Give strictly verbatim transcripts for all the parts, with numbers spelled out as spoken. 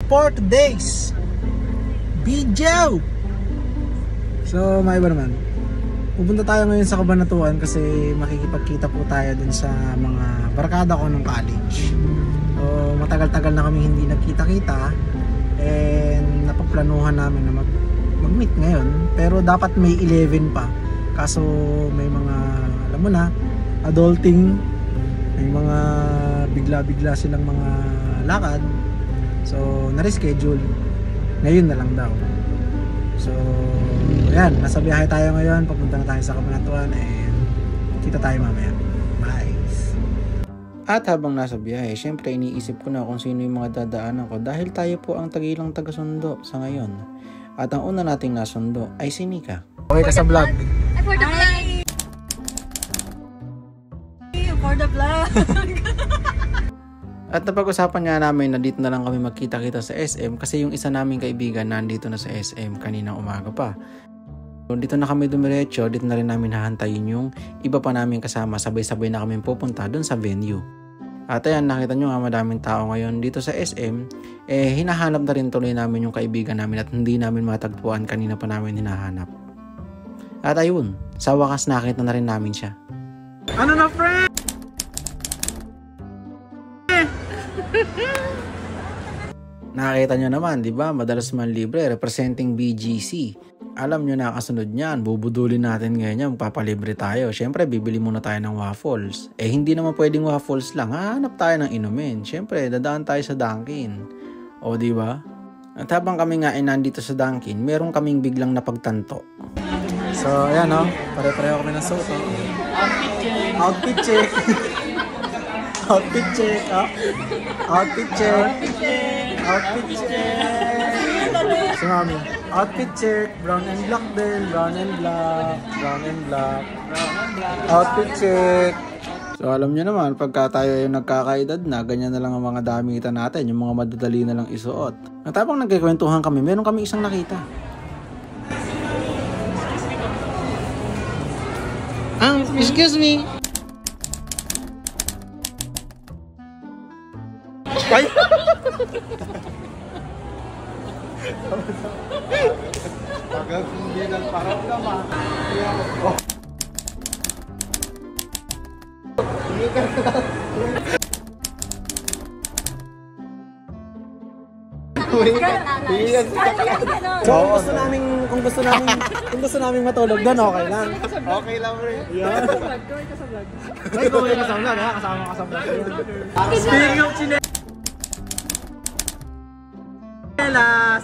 for today's video. So may iba naman, pupunta tayo ngayon sa Cabanatuan kasi makikipagkita po tayo dun sa mga barkada ko nung college. So matagal-tagal na kami hindi nagkita-kita, and napagplanuhan namin na mag mag-meet ngayon, pero dapat May eleven pa, kaso may mga, alam mo na, adulting, may mga bigla-bigla silang mga lakad, so na-reschedule ngayon na lang daw. So ayan, nasa biyahe tayo ngayon, papunta na tayo sa Cabanatuan, and kita tayo mamaya. Bye. At habang nasa biyahe, syempre iniisip ko na kung sino yung mga dadaanan ko dahil tayo po ang tagilang taga-sundo sa ngayon. At ang una nating nasundo ay si Nika. Okay ka sa vlog? For the vlog! For the vlog! At napag-usapan nga namin na dito na lang kami magkita-kita sa S M kasi yung isa naming kaibigan nandito na sa S M kaninang umaga pa. So, dito na kami dumiretso, dito na rin namin hahantayin yung iba pa namin kasama, sabay-sabay na kami pupunta dun sa venue. At ayan, nakita nyo nga madaming tao ngayon dito sa S M, eh hinahanap na rin tuloy namin yung kaibigan namin at hindi namin matagpuan, kanina pa namin hinahanap. At ayun, sa wakas nakita na rin namin siya. Ano na, friend? Nakita nyo naman, di ba? Madalas man libre, representing B G C. Alam nyo na kasunod niyan, bubudulin natin ngayon yan, magpapalibre tayo. Siyempre, bibili muna tayo ng waffles. Eh, hindi naman pwedeng waffles lang, hahanap tayo ng inumin. Siyempre, dadaan tayo sa Dunkin. O, di ba? At habang kami nga ay nandito sa Dunkin, meron kaming biglang napagtanto. So, ayan o, oh. Pare-pareho kami ng suot. Oh. Outfit check. Outfit check. Oh. Outfit check. Outfit check. Si Mami. Outfit check. Brown and black din. Brown and black. Brown and black. Outfit check. So alam nyo naman, pagka tayo yung nagkakaedad na, ganyan na lang ang mga damitan natin, yung mga madadali na lang isuot. At habang nagkikwentuhan kami, meron kami isang nakita. Ah, excuse me. Ay! Tagal hindi ng parang naman. Oh. So kung gusto namin kung gusto namin kung gusto namin matulog doon, okay lang. Okay lang rin. Yeah. Ay, ko yung kasama na, kasama ka sa vlog. Speaking of chinelas.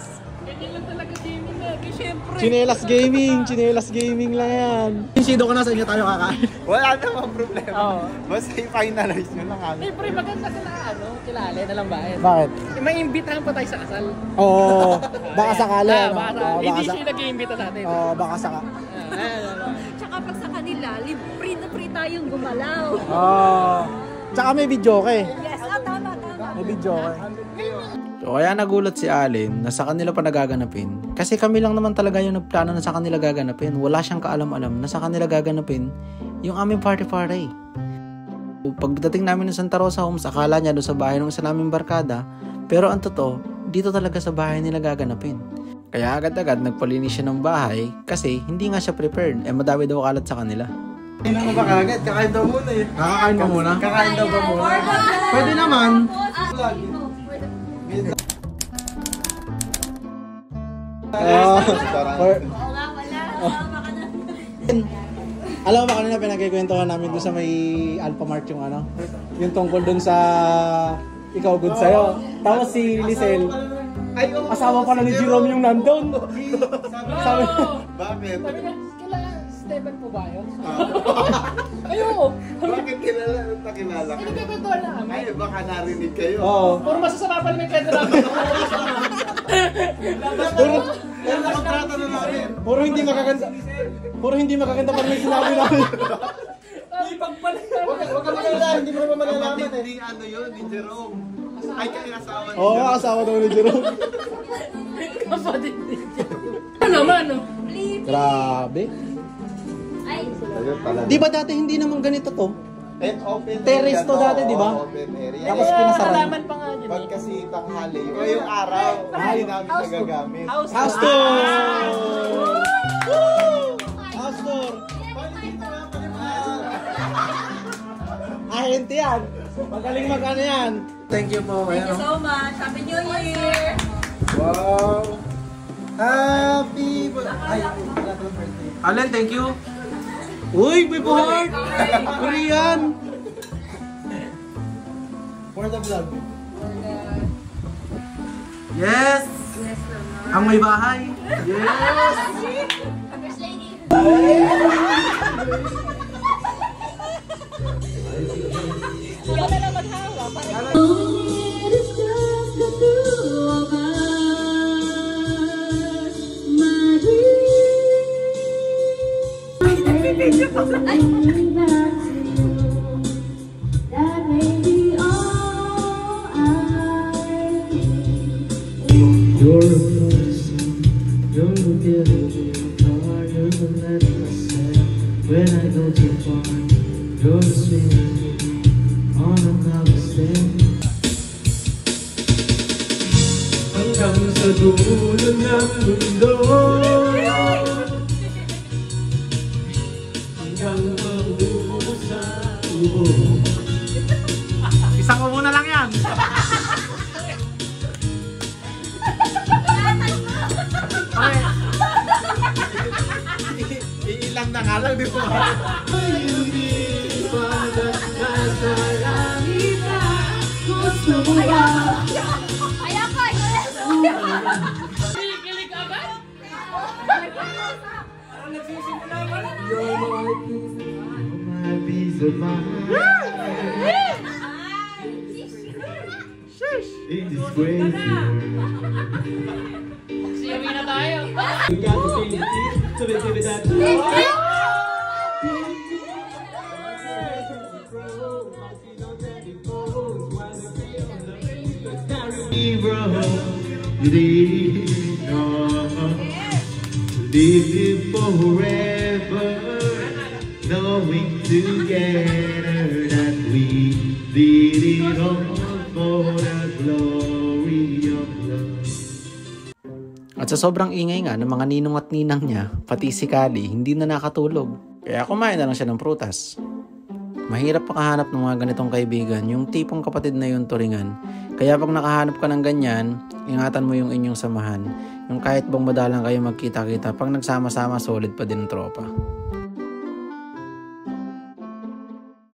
Chinelas gaming, chinelas gaming lang yan. Sido ka na, sa inyo tayo kakain. Wala namang problema. Oo. Basta i-finalize nyo lang kami. Eh, pre, maganda ka na, ano, kilala na lang ba? Bakit? Eh, may imbitahan pa tayo sa kasal. Oo, baka sakali. Ah, ano? baka, Oo, hindi sa- siya nag-iimbita sa atin. Oo, baka saka. Ah, ayan, ayan. Tsaka pag sa kanila, libre na free tayong gumalaw. Oo. Tsaka may video ka eh. Yes, ah, tama, tama. May video ka eh. So kaya nagulat si Allen na sa kanila pa nagaganapin. Kasi kami lang naman talaga yung nagplano na sa kanila gaganapin. Wala siyang kaalam-alam na sa kanila gaganapin yung aming party-party. Pagdating namin ng Santa Rosa Homes, akala niya doon sa bahay ng isa naming barkada. Pero ang totoo, dito talaga sa bahay nila gaganapin. Kaya agad-agad nagpalinis siya ng bahay kasi hindi nga siya prepared. Eh madami daw kalat sa kanila. Hindi mo ba kagad? Kakain daw muna eh. Nakakain ka muna? Kakain daw ba muna? Pwede naman. Ah, or- Alam mo ba kanina pinagkikwentuhan namin doon sa may Alphamart yung ano? Yung tungkol doon sa ikaw good sa'yo. Tapos si Lisel, asawa pala ni Jerome yung nandun. Sabi Bakit? Sabi niya, kila Steven po ba yun? Ayoko. Bakit kilala? Nakilala ka? Hindi ka kwentuhan na kami. Ay, baka narinig kayo. Oo. Puro masasama pala may kwento namin. Puro, Pero nakatrata na namin. puro hindi makaganda. Puro hindi makaganda pa rin sinabi namin. Ay, pagpalit Huwag ka magalala, hindi mo naman malalaman eh. Hindi ano yun, ni Jerome. Ay, kaya asawa ni Oo, Jerome. asawa daw ni Jerome. kapatid din. Ano naman, no? Grabe. Ay, Ayun pala. Di ba dati hindi naman ganito to? And open Terrace area to dati, di ba? Oo, open area. Tapos Eh, pinasara. Halaman pa nga dyan Pag eh. kasi tanghali, yung ngayong araw, hindi namin nagagamit. House House tour. tour! House tour! Ahente yan. Magaling mag-ano yan. Thank you po. Thank you so much. Happy New Year! Wow! Happy birthday! Ay, wala pala birthday. Allen, thank you. Uy, may buhard! Korean! For the vlog. Yes! Yes, naman. Ang may bahay. Yes! First lady. Ikaw na lang maghawa. You're a person, you're a beautiful car, you're the letter I said when I go too far. You're the sweet on another step. Hanggang sa dulo ng mundo, hanggang maubo sa tubo. Isang ubo na lang yan. Iilang na nga lang, di ba? Kaya ka! Kilig agad? You're my peace of mind. In this crazy world. Siyawi na tayo. We got the feeling, so we give it that. You did not live forever, knowing together that we did it all for the glory of love. At sa sobrang ingay nga ng mga ninong at ninang niya, pati si Kali, hindi na nakatulog. Kaya kumain na lang siya ng prutas. Mahirap makahanap ng mga ganitong kaibigan, yung tipong kapatid na yung turingan. Kaya pag nakahanap ka ng ganyan, ingatan mo yung inyong samahan. Yung kahit bang madalang kayo magkita-kita, pag nagsama-sama, solid pa din ang tropa.